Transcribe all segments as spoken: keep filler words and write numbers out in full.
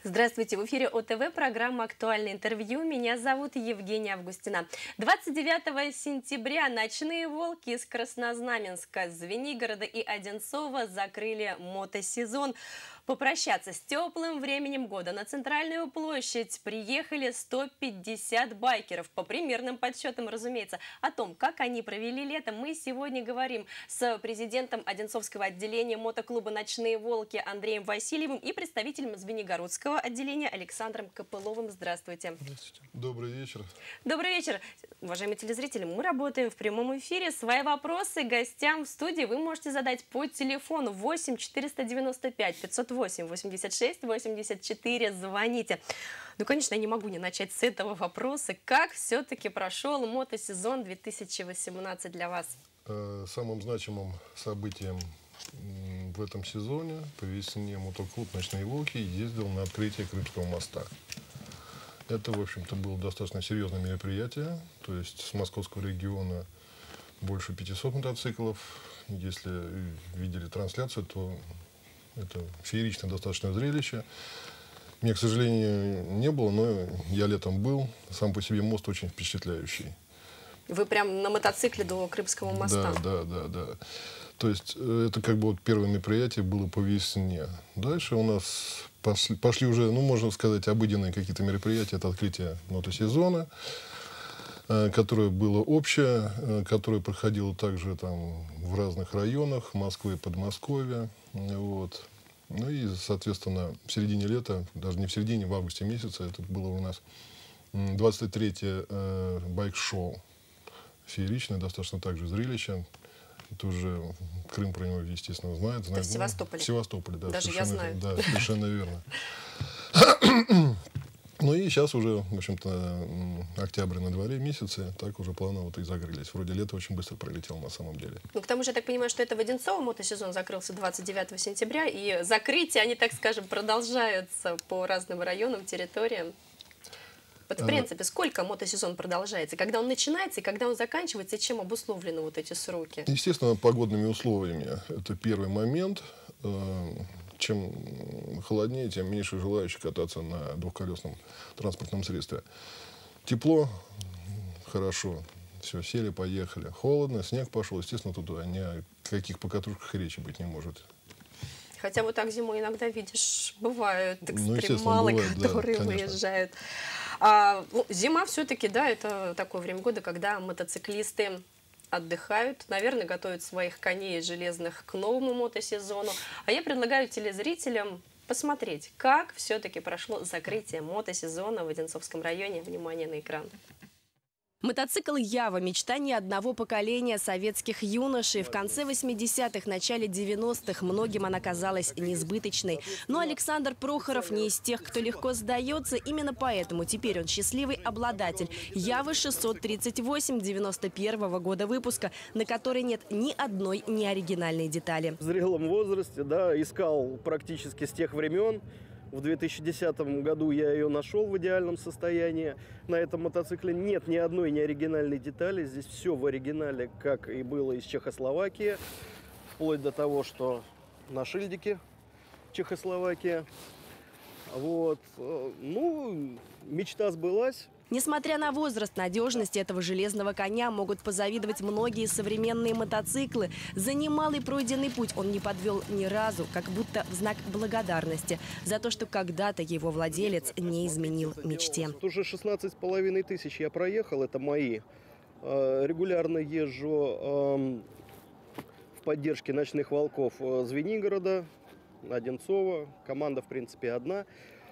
Здравствуйте, в эфире О Тэ Вэ, программа «Актуальное интервью». Меня зовут Евгения Августина. двадцать девятого сентября ночные волки из Краснознаменска, Звенигорода и Одинцова закрыли мотосезон. Попрощаться с теплым временем года на Центральную площадь приехали сто пятьдесят байкеров. По примерным подсчетам, разумеется. О том, как они провели лето, мы сегодня говорим с президентом Одинцовского отделения мотоклуба «Ночные волки» Андреем Васильевым и представителем Звенигородского отделения Александром Копыловым. Здравствуйте. Здравствуйте. Добрый вечер. Добрый вечер. Уважаемые телезрители, мы работаем в прямом эфире. Свои вопросы гостям в студии вы можете задать по телефону восемь четыреста девяносто пять пятьсот восемь восемьдесят шесть восемьдесят четыре. Звоните. Ну, конечно, я не могу не начать с этого вопроса. Как все-таки прошел мотосезон две тысячи восемнадцать для вас? Самым значимым событием в этом сезоне по весне мотоклуб «Ночные волки» ездил на открытие Крымского моста. Это, в общем-то, было достаточно серьезное мероприятие. То есть с московского региона больше пятисот мотоциклов. Если видели трансляцию, то это фееричное достаточно зрелище. Мне, к сожалению, не было, но я летом был. Сам по себе мост очень впечатляющий. Вы прям на мотоцикле до Крымского моста? Да, да, да, да. То есть это как бы вот первое мероприятие было по весне. Дальше у нас пошли, пошли уже, ну, можно сказать, обыденные какие-то мероприятия. Это открытие мотосезона, которое было общее, которое проходило также там в разных районах Москвы и Подмосковья. Вот. Ну и, соответственно, в середине лета, даже не в середине, в августе месяце, это было у нас двадцать третье э, байк-шоу. Фееричное, достаточно также зрелище. Это уже Крым про него, естественно, знает. знает. Это в Севастополе? В Севастополе, да. Даже я знаю. Да, совершенно верно. Ну и сейчас уже, в общем-то, октябрь на дворе месяцы, так уже планы вот и закрылись. Вроде лето очень быстро пролетело на самом деле. Ну, к тому же, я так понимаю, что это в Одинцово мотосезон закрылся двадцать девятого сентября, и закрытия, они, так скажем, продолжаются по разным районам, территориям. Вот, в принципе, сколько мотосезон продолжается? Когда он начинается и когда он заканчивается, и чем обусловлены вот эти сроки? Естественно, погодными условиями. Это первый момент. Чем холоднее, тем меньше желающих кататься на двухколесном транспортном средстве. Тепло, хорошо. Все, сели, поехали. Холодно, снег пошел. Естественно, тут ни о каких покатушках речи быть не может. Хотя вот так зимой иногда, видишь, бывают ну, экстремалы, бывает, которые да, выезжают. А, ну, зима все-таки, да, это такое время года, когда мотоциклисты отдыхают, наверное, готовят своих коней железных к новому мотосезону. А я предлагаю телезрителям посмотреть, как все-таки прошло закрытие мотосезона в Одинцовском районе. Внимание на экран. Мотоцикл «Ява» – мечта не одного поколения советских юношей. В конце восьмидесятых, начале девяностых многим она казалась несбыточной. Но Александр Прохоров не из тех, кто легко сдается. Именно поэтому теперь он счастливый обладатель «Явы» шестьсот тридцать восемь девяносто первого года выпуска, на которой нет ни одной неоригинальной детали. В зрелом возрасте, да, искал практически с тех времен. В две тысячи десятом году я ее нашел в идеальном состоянии. На этом мотоцикле нет ни одной неоригинальной детали. Здесь все в оригинале, как и было из Чехословакии. Вплоть до того, что на шильдике Чехословакия. Вот. Ну, мечта сбылась. Несмотря на возраст, надежность этого железного коня могут позавидовать многие современные мотоциклы. За немалый пройденный путь он не подвел ни разу, как будто в знак благодарности за то, что когда-то его владелец не изменил мечте. Уже шестнадцать с половиной тысяч я проехал, это мои. Регулярно езжу в поддержке «Ночных волков» Звенигорода, Одинцова. Команда, в принципе, одна.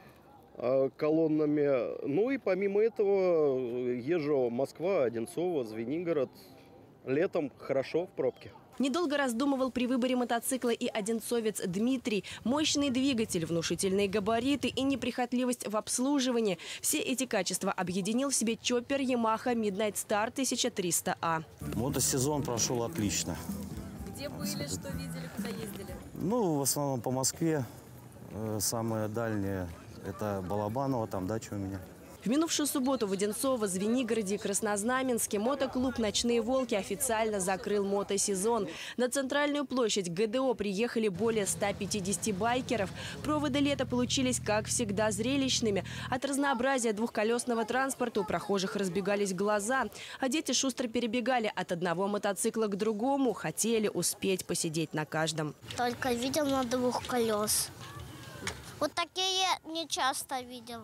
Колоннами. Ну и помимо этого езжу Москва, Одинцово, Звенигород. Летом хорошо в пробке. Недолго раздумывал при выборе мотоцикла и одинцовец Дмитрий. Мощный двигатель, внушительные габариты и неприхотливость в обслуживании. Все эти качества объединил в себе чоппер Yamaha Midnight Star тысяча триста А. Мотосезон прошел отлично. Где были, что видели, куда ездили? Ну, в основном по Москве. Самое дальнее — это Балабаново, там дача у меня. В минувшую субботу в Одинцово, Звенигороде и Краснознаменске мотоклуб «Ночные волки» официально закрыл мотосезон. На центральную площадь ГДО приехали более ста пятидесяти байкеров. Проводы лета получились, как всегда, зрелищными. От разнообразия двухколесного транспорта у прохожих разбегались глаза, а дети шустро перебегали от одного мотоцикла к другому, хотели успеть посидеть на каждом. Только видел на двух колес. Вот такие не часто видел.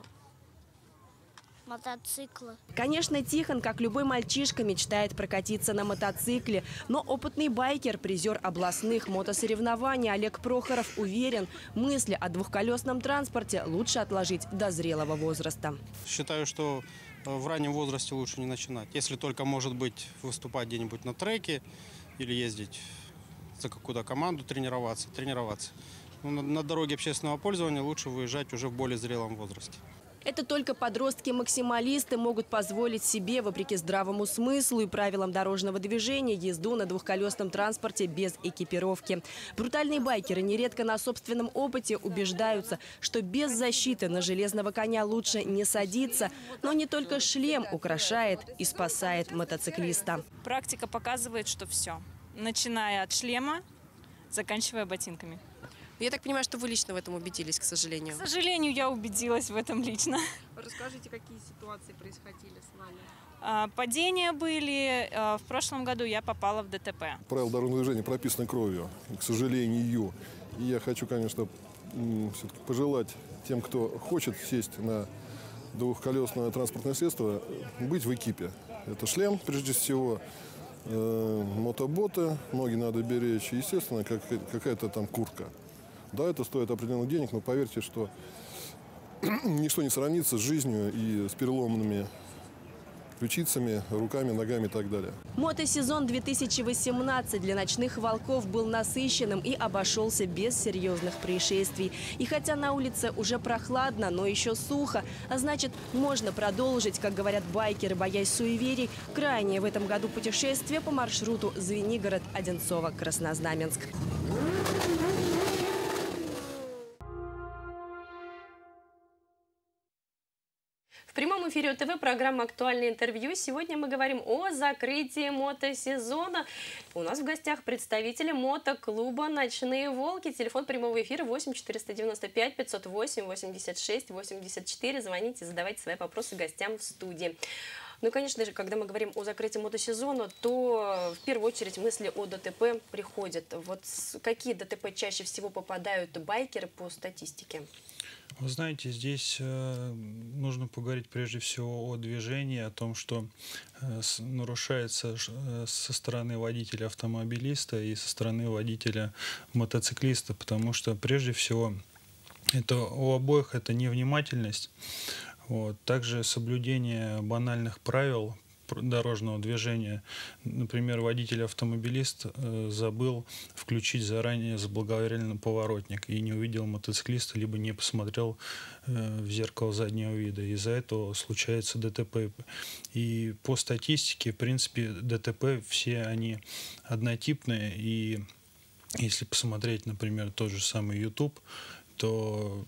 Мотоциклы. Конечно, Тихон, как любой мальчишка, мечтает прокатиться на мотоцикле. Но опытный байкер, призер областных мотосоревнований Олег Прохоров уверен, мысли о двухколесном транспорте лучше отложить до зрелого возраста. Считаю, что в раннем возрасте лучше не начинать. Если только, может быть, выступать где-нибудь на треке или ездить за какую-то команду, тренироваться. тренироваться. Но на, на дороге общественного пользования лучше выезжать уже в более зрелом возрасте. Это только подростки-максималисты могут позволить себе, вопреки здравому смыслу и правилам дорожного движения, езду на двухколесном транспорте без экипировки. Брутальные байкеры нередко на собственном опыте убеждаются, что без защиты на железного коня лучше не садиться. Но не только шлем украшает и спасает мотоциклиста. Практика показывает, что все. Начиная от шлема, заканчивая ботинками. Я так понимаю, что вы лично в этом убедились, к сожалению. К сожалению, я убедилась в этом лично. Расскажите, какие ситуации происходили с вами? Падения были. В прошлом году я попала в ДТП. Правила дорожного движения прописаны кровью, к сожалению. И я хочу, конечно, все-таки пожелать тем, кто хочет сесть на двухколесное транспортное средство, быть в экипе. Это шлем, прежде всего, э, мотоботы, ноги надо беречь, и, естественно, как, какая-то там куртка. Да, это стоит определенных денег, но поверьте, что ничто не сравнится с жизнью и с переломанными ключицами, руками, ногами и так далее. Мотосезон две тысячи восемнадцать для «Ночных волков» был насыщенным и обошелся без серьезных происшествий. И хотя на улице уже прохладно, но еще сухо, а значит, можно продолжить, как говорят байкеры, боясь суеверий, крайнее в этом году путешествие по маршруту Звенигород, Одинцово, Краснознаменск. В прямом эфире ОТВ программа «Актуальное интервью». Сегодня мы говорим о закрытии мотосезона. У нас в гостях представители мотоклуба «Ночные волки». Телефон прямого эфира восемь четыреста девяносто пять пятьсот восемь восемьдесят шесть восемьдесят четыре. Звоните, задавайте свои вопросы гостям в студии. Ну и, конечно же, когда мы говорим о закрытии мотосезона, то в первую очередь мысли о ДТП приходят. Вот какие ДТП чаще всего попадают байкеры по статистике? Вы знаете, здесь э, нужно поговорить прежде всего о движении, о том, что э, с, нарушается э, со стороны водителя автомобилиста и со стороны водителя мотоциклиста, потому что прежде всего это у обоих это невнимательность, вот, также соблюдение банальных правил дорожного движения. Например, водитель-автомобилист э, забыл включить заранее заблаговременный поворотник и не увидел мотоциклиста, либо не посмотрел э, в зеркало заднего вида. Из-за этого случается ДТП. И по статистике, в принципе, ДТП все они однотипные. И если посмотреть, например, тот же самый YouTube, то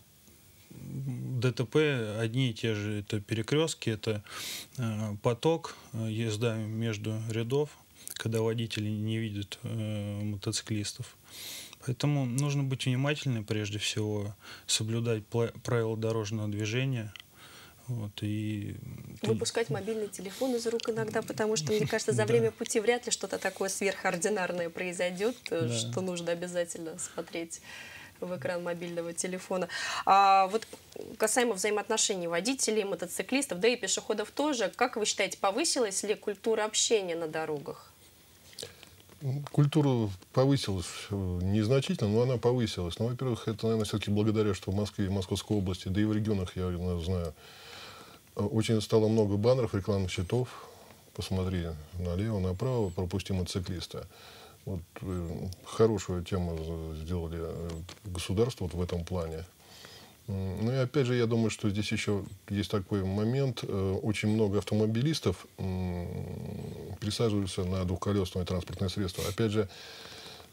ДТП одни и те же. Это перекрестки, это э, поток, э, езда между рядов, когда водители не видят э, мотоциклистов. Поэтому нужно быть внимательным, прежде всего, соблюдать правила дорожного движения. Вот, и... Выпускать мобильный телефон из рук иногда, потому что, мне кажется, за время пути вряд ли что-то такое сверхординарное произойдет, что нужно обязательно смотреть в экран мобильного телефона. А вот касаемо взаимоотношений водителей, мотоциклистов, да и пешеходов тоже, как вы считаете, повысилась ли культура общения на дорогах? Культура повысилась незначительно, но она повысилась. Ну, во-первых, это, наверное, все-таки благодаря, что в Москве, в Московской области, да и в регионах, я знаю, очень стало много баннеров, рекламных щитов. Посмотри налево, направо, пропусти мотоциклиста. Вот, э, хорошую тему сделали государство вот в этом плане. Ну и опять же, я думаю, что здесь еще есть такой момент. Э, очень много автомобилистов э, присаживаются на двухколесное транспортное средство. Опять же,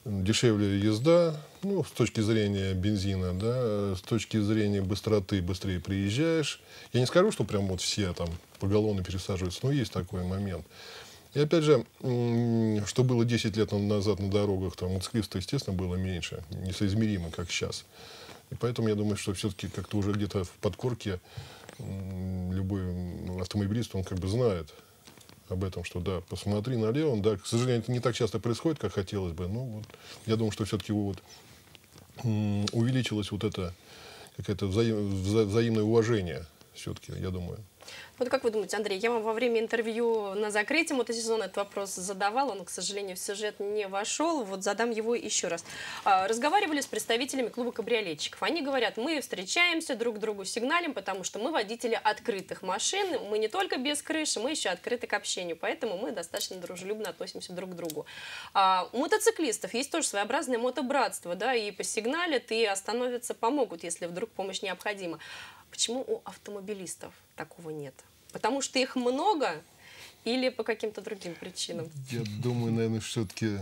дешевле езда, ну, с точки зрения бензина, да, с точки зрения быстроты быстрее приезжаешь. Я не скажу, что прям вот все там поголовно пересаживаются, но есть такой момент. И опять же, что было десять лет назад на дорогах, там мотоциклистов, естественно, было меньше, несоизмеримо, как сейчас. И поэтому я думаю, что все-таки как-то уже где-то в подкорке любой автомобилист, он как бы знает об этом, что да, посмотри налево. Да, к сожалению, это не так часто происходит, как хотелось бы. Но вот, я думаю, что все-таки вот, увеличилось вот это какое-то взаим, вза, взаимное уважение. Все-таки, я думаю. Вот как вы думаете, Андрей, я вам во время интервью на закрытии мотосезона этот вопрос задавала, но, к сожалению, в сюжет не вошел. Вот задам его еще раз. Разговаривали с представителями клуба кабриолетчиков. Они говорят, мы встречаемся, друг другу сигналим, потому что мы водители открытых машин. Мы не только без крыши, мы еще открыты к общению. Поэтому мы достаточно дружелюбно относимся друг к другу. А у мотоциклистов есть тоже своеобразное мотобратство, да, и посигналят, и остановятся, помогут, если вдруг помощь необходима. Почему у автомобилистов такого нет? Потому что их много или по каким-то другим причинам? Я думаю, наверное, все-таки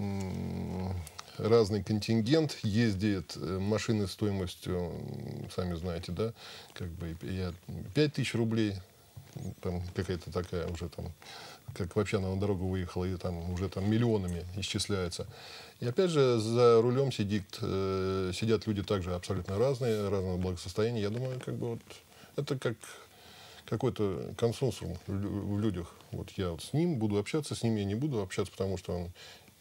разный контингент. Ездит машины стоимостью, сами знаете, да, как бы я пять тысяч рублей, там какая-то такая уже там, как вообще на дорогу выехала, и там уже там миллионами исчисляется. И опять же, за рулем сидит, э, сидят люди также абсолютно разные, разного благосостояния. Я думаю, как бы вот это как какой-то консенсус в людях. Вот я вот с ним буду общаться, с ним я не буду общаться, потому что он,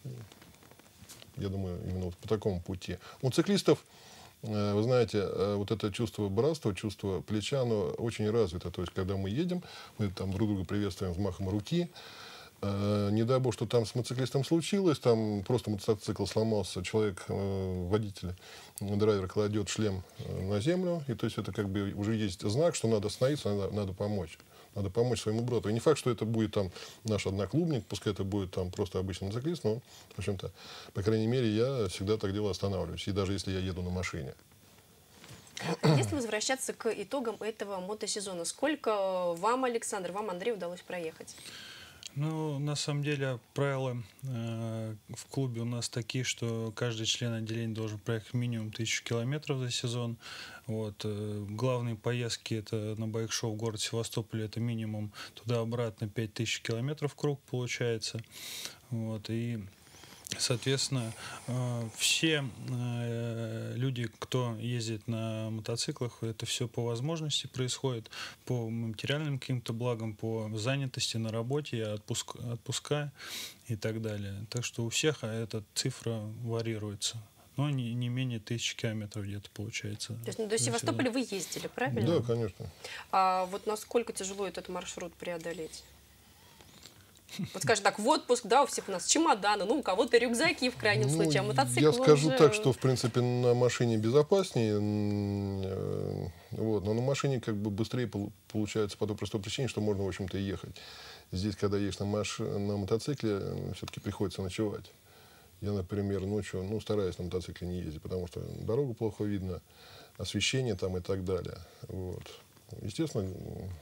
я думаю, именно вот по такому пути. У циклистов, э, вы знаете, э, вот это чувство братства, чувство плеча, оно очень развито. То есть, когда мы едем, мы там друг друга приветствуем взмахом руки. Uh, не дай бог, что там с мотоциклистом случилось, там просто мотоцикл сломался, человек, uh, водитель, драйвер кладет шлем uh, на землю, и то есть это как бы уже есть знак, что надо остановиться, надо, надо помочь. Надо помочь своему брату. И не факт, что это будет там наш одноклубник, пускай это будет там просто обычный мотоциклист, но, в общем-то, по крайней мере, я всегда так делаю, останавливаюсь, и даже если я еду на машине. Если возвращаться к итогам этого мотосезона, сколько вам, Александр, вам, Андрей, удалось проехать? Ну, на самом деле, правила э, в клубе у нас такие, что каждый член отделения должен проехать минимум тысячу километров за сезон. Вот. Э, главные поездки это на байк-шоу в город Севастополь, это минимум туда-обратно пять тысяч километров круг получается. Вот. И соответственно, все люди, кто ездит на мотоциклах, это все по возможности происходит, по материальным каким-то благам, по занятости на работе, отпуск, отпуска и так далее. Так что у всех эта цифра варьируется. Но не, не менее тысячи километров где-то получается. То есть ну, до Севастополя вы ездили, правильно? Да, конечно. А вот насколько тяжело этот маршрут преодолеть? Вот скажем так, в отпуск, да, у всех у нас чемоданы, ну, у кого-то рюкзаки в крайнем ну, случае, а мотоцикл Я скажу уже... так, что, в принципе, на машине безопаснее, вот, но на машине как бы быстрее получается по той простой причине, что можно, в общем-то, ехать. Здесь, когда едешь на, маш... на мотоцикле, все-таки приходится ночевать. Я, например, ночью, ну, стараюсь на мотоцикле не ездить, потому что дорогу плохо видно, освещение там и так далее. Вот. Естественно,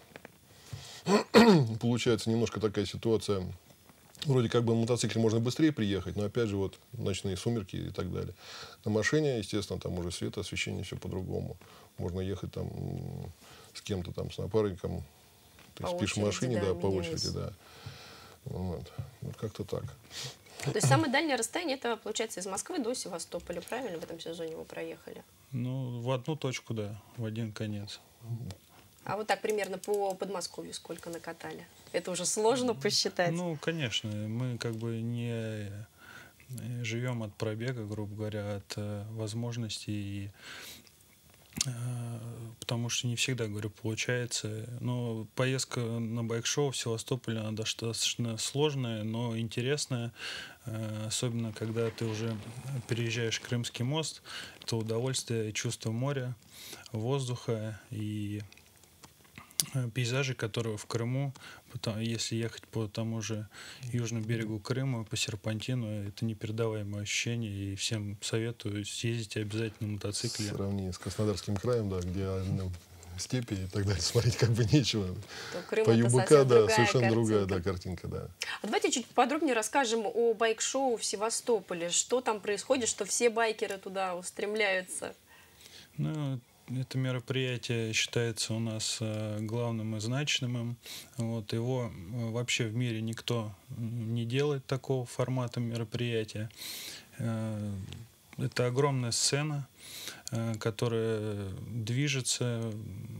получается немножко такая ситуация, вроде как бы на мотоцикле можно быстрее приехать, но опять же вот ночные сумерки и так далее. На машине, естественно, там уже свет, освещение, все по-другому. Можно ехать там с кем-то там, с напарником, ты по спишь в машине, да, да по очереди, да. Вот, вот как-то так. То есть самое дальнее расстояние, это получается из Москвы до Севастополя, правильно в этом сезоне вы проехали? Ну, в одну точку, да, в один конец. А вот так примерно по Подмосковью сколько накатали? Это уже сложно посчитать. Ну, конечно, мы как бы не живем от пробега, грубо говоря, от э, возможностей, и, э, потому что не всегда, говорю, получается. Но поездка на байк-шоу в Севастополе, она достаточно сложная, но интересная, э, особенно когда ты уже переезжаешь Крымский мост, это удовольствие, чувство моря, воздуха и пейзажи, которые в Крыму, если ехать по тому же южному берегу Крыма, по серпантину, это непередаваемое ощущение, и всем советую съездить обязательно на мотоцикле. В сравнении с Краснодарским краем, да, где степи и так далее, смотреть как бы нечего. Крым По это ЮБК, совсем да, другая совершенно другая, картинка. да, картинка, да. А давайте чуть подробнее расскажем о байк-шоу в Севастополе. Что там происходит, что все байкеры туда устремляются? Ну, это мероприятие считается у нас э, главным и значимым. Вот, его э, вообще в мире никто не делает такого формата мероприятия. Э, это огромная сцена, э, которая движется,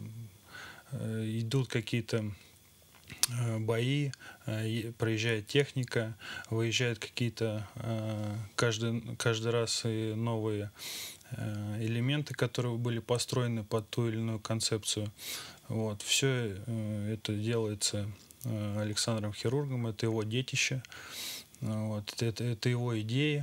э, идут какие-то э, бои, э, проезжает техника, выезжают какие-то э, каждый, каждый раз и новые элементы, которые были построены под ту или иную концепцию. Вот. Все э, это делается э, Александром Хирургом, это его детище, вот. это, это его идеи.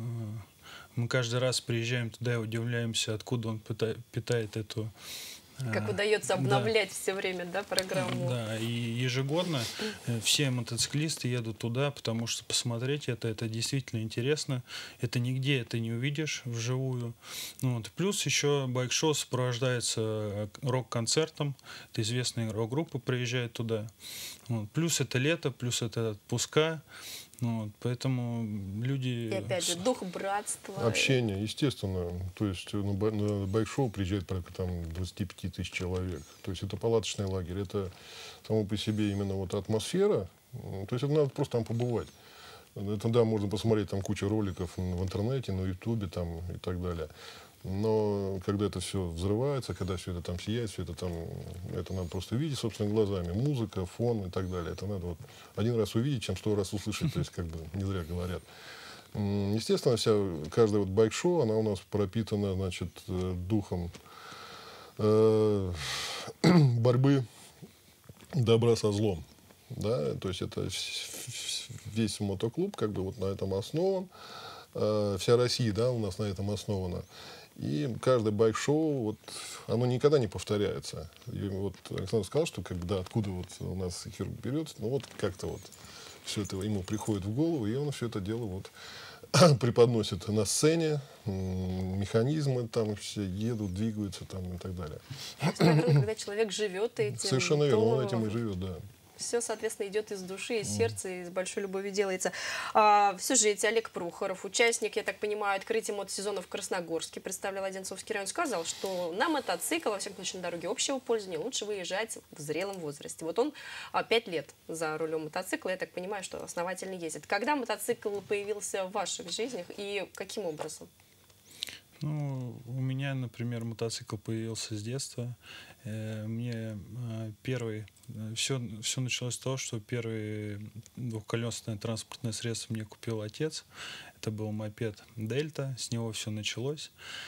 Мы каждый раз приезжаем туда и удивляемся, откуда он питает, питает эту... Как удается обновлять да. все время, да, программу? Да, и ежегодно все мотоциклисты едут туда, потому что посмотреть это, это действительно интересно. Это нигде это не увидишь вживую. Ну, вот. Плюс еще байк-шоу сопровождается рок-концертом. Это известные рок-группы приезжают туда. Вот. Плюс это лето, плюс это отпуска. Вот, поэтому люди... И опять же, дух братства. Общение, естественно. То есть на байк-шоу приезжает порядка там двадцать пять тысяч человек. То есть это палаточный лагерь. Это само по себе именно вот атмосфера. То есть это надо просто там побывать. Это, да, можно посмотреть там кучу роликов в интернете, на ютубе там и так далее. Но когда это все взрывается, когда все это там сияет, все это там, это надо просто видеть собственными глазами. Музыка, фон и так далее. Это надо вот один раз увидеть, чем сто раз услышать. То есть как бы не зря говорят. Естественно, вся, каждая вот байк-шоу, она у нас пропитана, значит, духом э, борьбы добра со злом. Да? То есть это весь мотоклуб как бы вот на этом основан. Э, вся Россия, да, у нас на этом основана. И каждое байк-шоу, вот, оно никогда не повторяется. И вот Александр сказал, что как бы, да, откуда вот у нас хирург берется, ну вот как-то вот все это ему приходит в голову, и он все это дело вот преподносит на сцене, механизмы там все едут, двигаются там и так далее. Когда человек живет этим, совершенно верно, он этим и живет, да. Все, соответственно, идет из души, из сердца, и с большой любовью делается. А, в сюжете Олег Прохоров, участник, я так понимаю, открытия мотосезона в Красногорске, представлял Одинцовский район, сказал, что на мотоцикл, во всяком случае, на дороге общего пользования, лучше выезжать в зрелом возрасте. Вот он а, пять лет за рулем мотоцикла, я так понимаю, что основательно ездит. Когда мотоцикл появился в ваших жизнях и каким образом? Ну, у меня, например, мотоцикл появился с детства. Мне первый... Все, все началось с того, что первое двухколесное транспортное средство мне купил отец. Это был мопед «Дельта». С него все началось.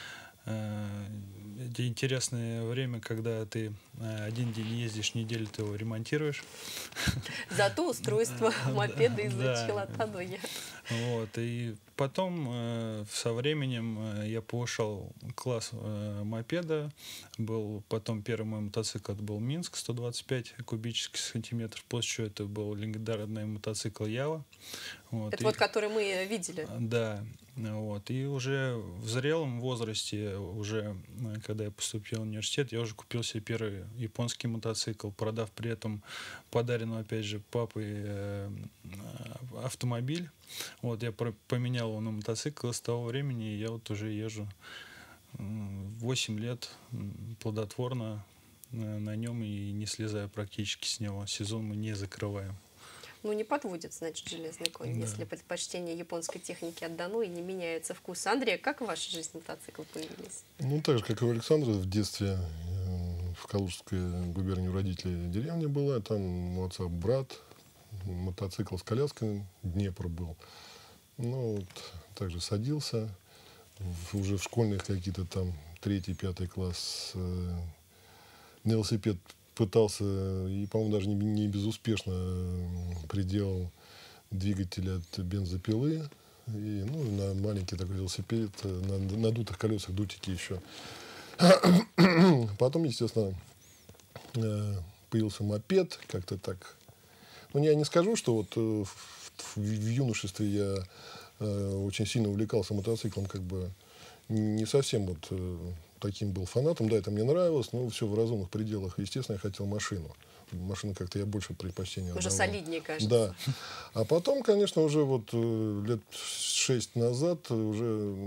Это интересное время, когда ты один день ездишь, неделю ты его ремонтируешь. Зато устройство мопеда изучил от А до Я. Вот, и потом э, со временем э, я повышал класс э, мопеда. Был потом первый мой мотоцикл, это был Минск, сто двадцать пять кубических сантиметров. После чего это был легендарный мотоцикл Ява. Вот, это и, вот, который мы видели. Да. Вот, и уже в зрелом возрасте, уже когда я поступил в университет, я уже купил себе первый японский мотоцикл, продав при этом подаренный, опять же, папой э, автомобиль. Вот, я поменял его на мотоцикл, и с того времени я вот уже езжу восемь лет плодотворно на нем и не слезаю практически с него. Сезон мы не закрываем. Ну, не подводит, значит, железный конь, да. Если предпочтение японской техники отдано и не меняются вкусы. Андрей, как в вашей жизни мотоциклы появились? Ну, так же, как и у Александра, в детстве в Калужской губернии у родителей деревня была, там у отца брат, мотоцикл с коляской, Днепр был. Ну, вот, также садился, в, уже в школьных какие-то там третий, пятый класс э, на велосипед пытался, и, по-моему, даже не, не безуспешно приделал двигатель от бензопилы. И, ну, на маленький такой велосипед, на надутых колесах, дутики еще. Потом, естественно, появился мопед, как-то так. Ну, я не скажу, что вот в, в, в юношестве я очень сильно увлекался мотоциклом, как бы не совсем вот таким был фанатом, да, это мне нравилось, но все в разумных пределах. Естественно, я хотел машину. Машину как-то я больше предпочтения Уже отдавал. солиднее, кажется. Да. А потом, конечно, уже вот э, лет шесть назад уже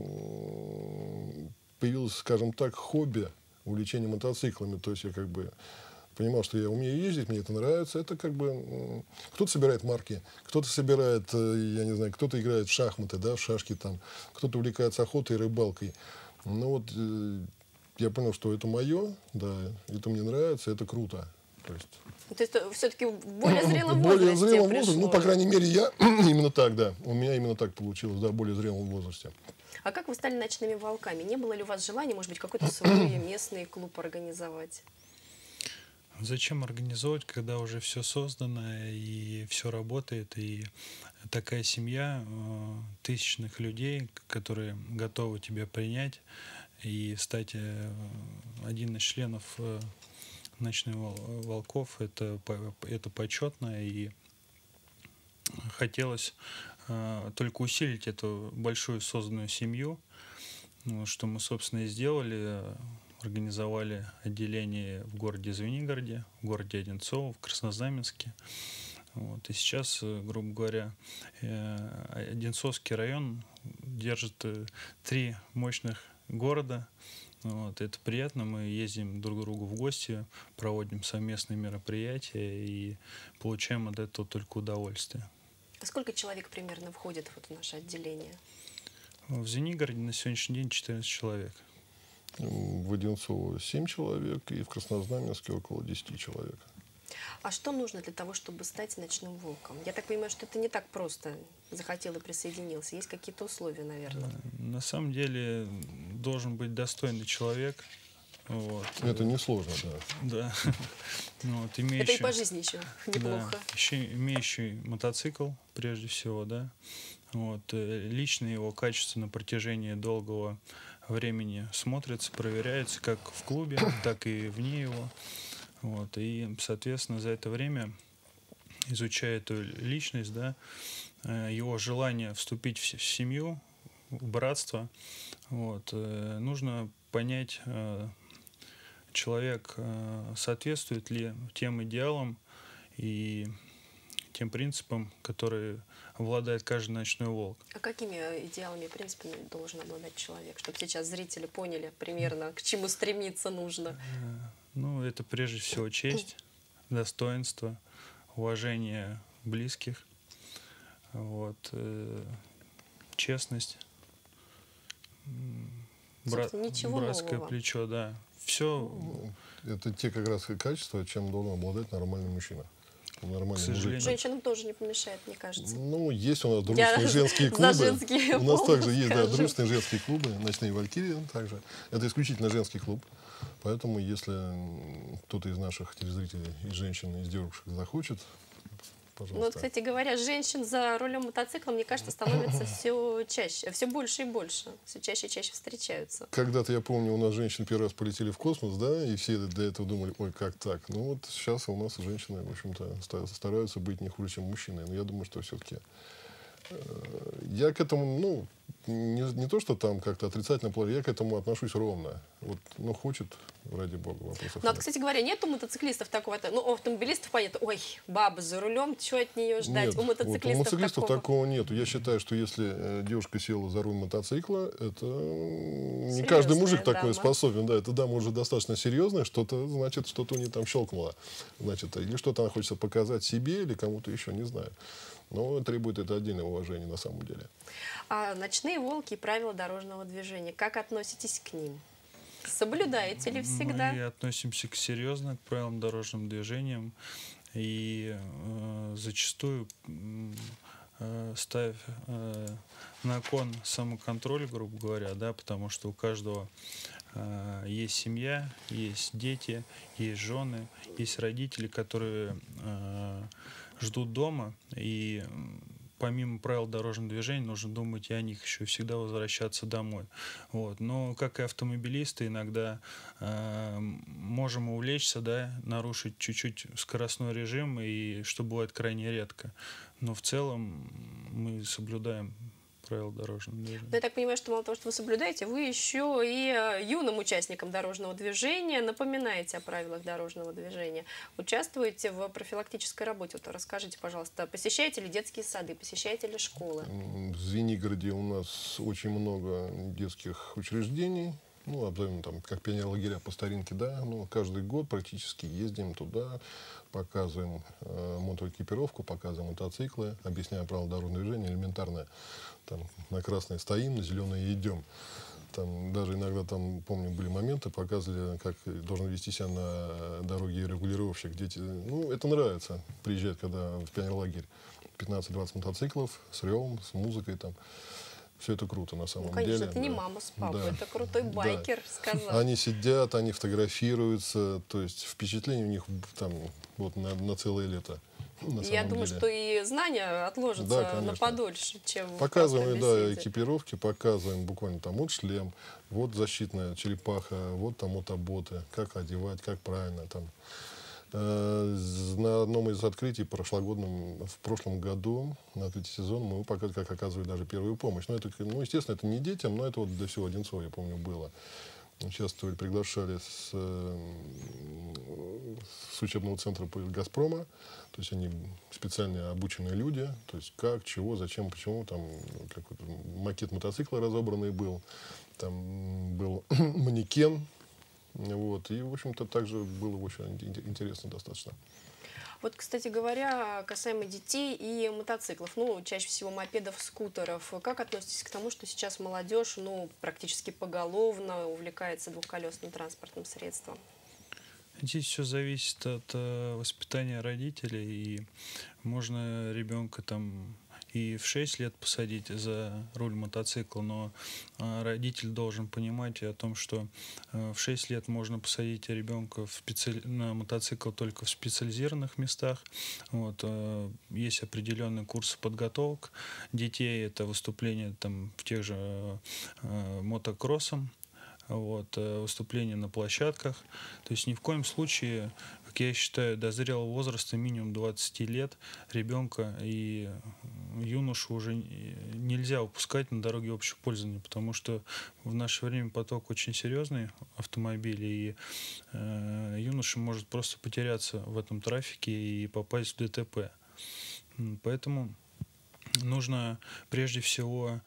м, появилось, скажем так, хобби, увлечение мотоциклами. То есть я как бы понимал, что я умею ездить, мне это нравится. Это как бы... м, кто-то собирает марки, кто-то собирает, э, я не знаю, кто-то играет в шахматы, да, в шашки там, кто-то увлекается охотой и рыбалкой. Ну вот э, я понял, что это мое, да, это мне нравится, это круто. То есть... То есть все-таки в более зрелом более возрасте зрелом пришло. возрасте, ну, по крайней мере, я именно так, да. У меня именно так получилось, да, в более зрелом возрасте. А как вы стали ночными волками? Не было ли у вас желания, может быть, какой-то свой местный клуб организовать? Зачем организовывать, когда уже все создано и все работает, и такая семья э, тысячных людей, которые готовы тебя принять и стать э, один из членов э, ночных вол- волков, это, по- это почетно, и хотелось э, только усилить эту большую созданную семью, ну, что мы, собственно, и сделали. Организовали отделение в городе Звенигороде, в городе Одинцово, в Краснознаменске. Вот. И сейчас, грубо говоря, Одинцовский район держит три мощных города. Вот. Это приятно. Мы ездим друг к другу в гости, проводим совместные мероприятия и получаем от этого только удовольствие. А сколько человек примерно входит вот в наше отделение? В Звенигороде на сегодняшний день четырнадцать человек. В Одинцово семь человек и в Краснознаменске около десяти человек. А что нужно для того, чтобы стать ночным волком? Я так понимаю, что это не так просто. Захотел и присоединился. Есть какие-то условия, наверное. На самом деле должен быть достойный человек. Вот. Это несложно, Да. да. Вот, имеющий, это и по жизни еще неплохо. Да, еще имеющий мотоцикл, прежде всего, да. Вот, лично его качество на протяжении долгого времени смотрится, проверяется как в клубе, так и вне его. Вот, и, соответственно, за это время, изучая эту личность, да, его желание вступить в семью, в братство, вот, нужно понять, человек соответствует ли тем идеалам и тем принципам, которые обладает каждый ночной волк. А какими идеалами, в принципе, должен обладать человек, чтобы сейчас зрители поняли примерно, к чему стремиться нужно? Ну, это прежде всего честь, достоинство, уважение близких, вот, э, честность, бра- братское нового. плечо, да. Все. Это те как раз качества, чем должен обладать нормальный мужчина. Нормальный мужик. Женщинам тоже не помешает, мне кажется. Ну, есть у нас дружественные Я женские клубы. женские у нас также есть да, дружественные женские клубы, ночные валькирии также. Это исключительно женский клуб. Поэтому, если кто-то из наших телезрителей, из женщин, из девушек захочет, пожалуйста. Ну, вот, кстати говоря, женщин за рулем мотоцикла, мне кажется, становится все чаще, все больше и больше, все чаще и чаще встречаются. Когда-то, я помню, у нас женщины первый раз полетели в космос, да, и все для этого думали, ой, как так? Ну, вот сейчас у нас женщины, в общем-то, стараются быть не хуже, чем мужчины. Но я думаю, что все-таки я к этому, ну, не, не то, что там как-то отрицательно, я к этому отношусь ровно. Вот, ну, хочет, ради бога, вопросов Ну, нет. кстати говоря, нет у мотоциклистов такого, ну, у автомобилистов понятно, ой, баба за рулем, что от нее ждать? Нет, у мотоциклистов, вот, у мотоциклистов такого... такого нету. Я считаю, что если э, девушка села за руль мотоцикла, это не Серьезная каждый мужик дама. такой способен. Да, эта дама уже достаточно серьезная, что-то, значит, что-то у нее там щелкнуло. Значит, или что-то она хочет показать себе или кому-то еще, не знаю. Но требует это отдельного уважения на самом деле. А ночные волки и правила дорожного движения, как относитесь к ним? Соблюдаете ли всегда? Мы относимся к серьезно к правилам дорожного движения и э, зачастую э, ставь э, на кон самоконтроль, грубо говоря, да, потому что у каждого э, есть семья, есть дети, есть жены, есть родители, которые э, ждут дома, и помимо правил дорожного движения нужно думать и о них еще всегда возвращаться домой. Вот. Но как и автомобилисты иногда э, можем увлечься, да, нарушить чуть-чуть скоростной режим, и что бывает крайне редко. Но в целом мы соблюдаем правил дорожного движения. Но я так понимаю, что мало того, что вы соблюдаете, вы еще и юным участникам дорожного движения напоминаете о правилах дорожного движения. Участвуете в профилактической работе. Вот расскажите, пожалуйста, посещаете ли детские сады, посещаете ли школы? В Звенигороде у нас очень много детских учреждений. Ну, обзовем там, как пионерлагеря по старинке, да. Ну, каждый год практически ездим туда, показываем э, мотоэкипировку, показываем мотоциклы, объясняем правила дорожного движения, элементарное. Там на красное стоим, на зеленое идем. Там даже иногда, там, помню, были моменты, показывали, как должен вести себя на дороге регулировщик. Дети, ну, это нравится, приезжают, когда в пионерлагерь. пятнадцать-двадцать мотоциклов с ревом, с музыкой там. Все это круто, на самом ну, конечно, деле. это не да. мама с папой, Да. это крутой байкер, да. сказал. Они сидят, они фотографируются, то есть впечатление у них там вот на, на целое лето. На Я думаю, деле. что и знания отложатся да, на подольше, чем показываем, в да, беседе. экипировки, показываем буквально там вот шлем, вот защитная черепаха, вот там мотоботы, как одевать, как правильно там. На одном из открытий прошлогодном, в прошлом году, на третий сезон, мы показывали, как оказывать даже первую помощь. Ну, это, ну, естественно, это не детям, но это вот для всего Одинцова, я помню, было. Участвовали, приглашали с, с учебного центра «Газпрома». То есть они специально обученные люди. То есть как, чего, зачем, почему. Там какой-то макет мотоцикла разобранный был. Там был манекен. Вот. И, в общем-то, также было очень интересно достаточно. Вот, кстати говоря, касаемо детей и мотоциклов, ну, чаще всего мопедов, скутеров, как относитесь к тому, что сейчас молодежь, ну, практически поголовно увлекается двухколесным транспортным средством? Здесь все зависит от э, воспитания родителей, и можно ребенка там и в шесть лет посадить за руль мотоцикла, но э, родитель должен понимать о том, что э, в шесть лет можно посадить ребенка в специ... на мотоцикл только в специализированных местах. Вот, э, есть определенные курсы подготовок детей, это выступление там в тех же э, мотокроссом. Вот, выступления на площадках. То есть ни в коем случае, как я считаю, до зрелого возраста минимум двадцати лет ребенка и юношу уже нельзя выпускать на дороге общего пользования, потому что в наше время поток очень серьезный автомобилей, и э, юноша может просто потеряться в этом трафике и попасть в ДТП. Поэтому нужно прежде всего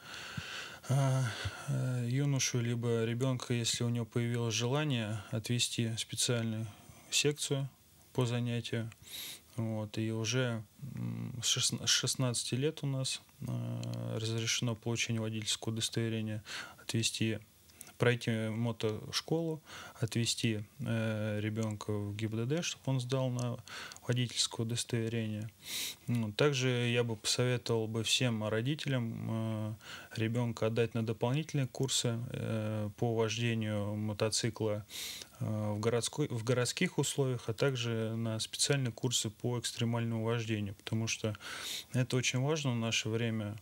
юношу либо ребенка, если у него появилось желание, отвести в специальную секцию по занятию. Вот, и уже с шестнадцати лет у нас разрешено получение водительского удостоверения, отвести, пройти мотошколу, отвести э, ребенка в ГИБДД, чтобы он сдал на водительское удостоверение. Ну, также я бы посоветовал бы всем родителям э, ребенка отдать на дополнительные курсы э, по вождению мотоцикла э, в, городской, в городских условиях, а также на специальные курсы по экстремальному вождению, потому что это очень важно в наше время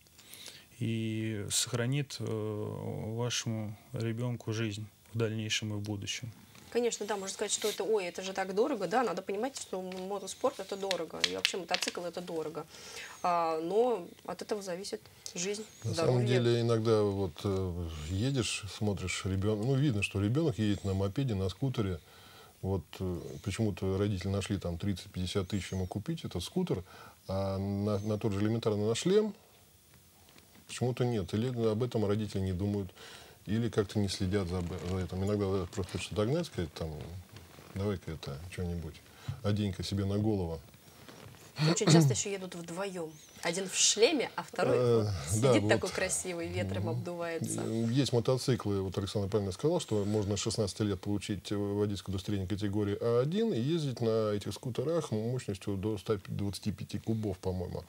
и сохранит э, вашему ребенку жизнь в дальнейшем и в будущем. Конечно, да, можно сказать, что это, ой, это же так дорого, да, надо понимать, что мотоспорт это дорого, и вообще мотоцикл это дорого, а, но от этого зависит жизнь, На здоровье. самом деле, иногда вот э, едешь, смотришь, ребенок, ну, видно, что ребенок едет на мопеде, на скутере, вот э, почему-то родители нашли там тридцать-пятьдесят тысяч ему купить этот скутер, а на, на тот же элементарно на шлем почему-то нет. Или об этом родители не думают, или как-то не следят за, за этим. Иногда просто хочется догнать, сказать, там, давай-ка это, что-нибудь, одень-ка себе на голову. Очень часто еще едут вдвоем. Один в шлеме, а второй Э, сидит да, такой вот. красивый, ветром обдувается. Есть мотоциклы, вот Александр правильно сказал, что можно с шестнадцати лет получить водительское удостоверение категории А один и ездить на этих скутерах мощностью до ста двадцати пяти кубов, по-моему.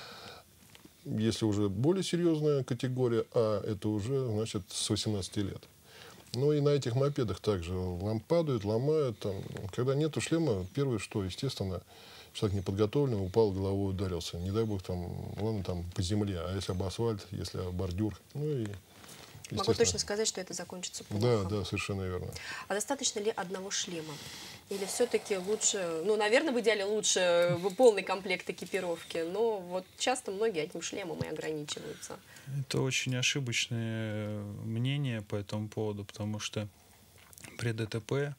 Если уже более серьезная категория А, это уже, значит, с восемнадцати лет. Ну и на этих мопедах также лом падают, ломают. Там. Когда нету шлема, первое, что, естественно, человек неподготовленный, упал, головой ударился. Не дай бог, там, ладно, там по земле, а если об асфальт, если об бордюр, ну и Могу точно сказать, что это закончится плохо. Да, да, совершенно верно. А достаточно ли одного шлема? Или все-таки лучше, ну, наверное, в идеале лучше полный комплект экипировки, но вот часто многие одним шлемом и ограничиваются. Это очень ошибочное мнение по этому поводу, потому что при ДТП,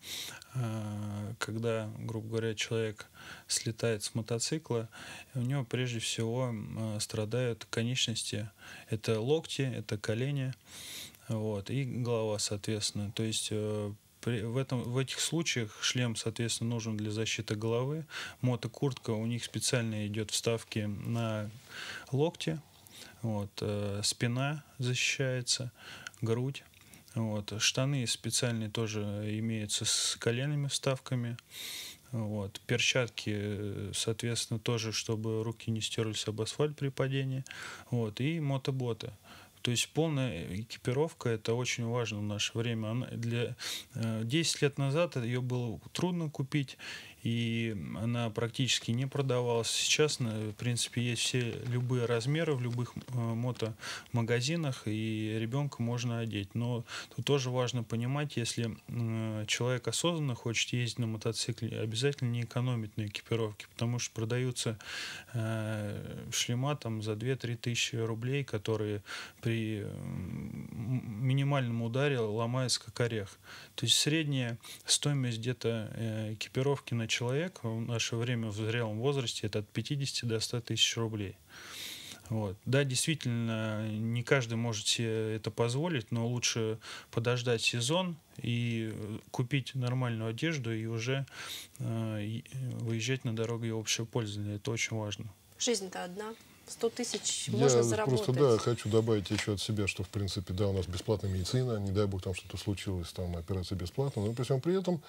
когда, грубо говоря, человек слетает с мотоцикла, у него прежде всего страдают конечности. Это локти, это колени, вот, и голова, соответственно. То есть в, этом, в этих случаях шлем, соответственно, нужен для защиты головы. Мотокуртка, у них специально идет вставки на локти, вот, спина защищается, грудь. Вот. Штаны специальные тоже имеются с коленными вставками. Вот. Перчатки, соответственно, тоже, чтобы руки не стерлись об асфальт при падении. Вот. И мотоботы. То есть полная экипировка — это очень важно в наше время. Она для, десять лет назад ее было трудно купить, и она практически не продавалась. Сейчас, в принципе, есть все любые размеры в любых мотомагазинах, и ребенка можно одеть. Но тут тоже важно понимать, если человек осознанно хочет ездить на мотоцикле, обязательно не экономить на экипировке, потому что продаются шлема там за две-три тысячи рублей, которые при минимальном ударе ломаются как орех. То есть средняя стоимость где-то экипировки на человека в наше время в зрелом возрасте это от пятидесяти до ста тысяч рублей. Вот. Да, действительно, не каждый может себе это позволить, но лучше подождать сезон и купить нормальную одежду и уже э, выезжать на дороге общего пользования. Это очень важно. Жизнь-то одна. сто тысяч можно Я заработать. просто, да, хочу добавить еще от себя, что, в принципе, да, у нас бесплатная медицина, не дай бог там что-то случилось, там операция бесплатная, но при всем при этом,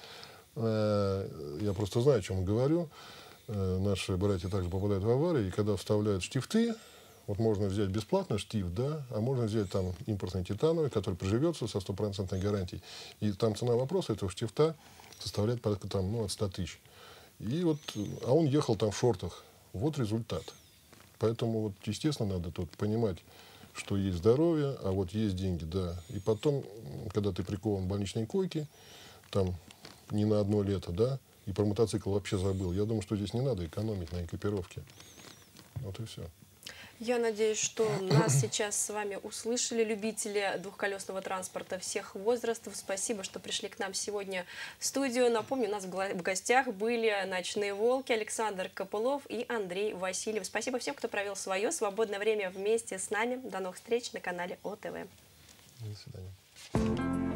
э, я просто знаю, о чем я говорю, э, наши братья также попадают в аварии, и когда вставляют штифты, вот можно взять бесплатно штифт, да, а можно взять там импортный титановый, который приживется со стопроцентной гарантией, и там цена вопроса этого штифта составляет порядка там, ну, от ста тысяч. И вот, а он ехал там в шортах. Вот результат. Поэтому, вот, естественно, надо тут понимать, что есть здоровье, а вот есть деньги, да. И потом, когда ты прикован к больничной койке, там не на одно лето, да, и про мотоцикл вообще забыл, я думаю, что здесь не надо экономить на экипировке. Вот и все. Я надеюсь, что нас сейчас с вами услышали любители двухколесного транспорта всех возрастов. Спасибо, что пришли к нам сегодня в студию. Напомню, у нас в гостях были «Ночные волки» Александр Копылов и Андрей Васильев. Спасибо всем, кто провел свое свободное время вместе с нами. До новых встреч на канале ОТВ. До свидания.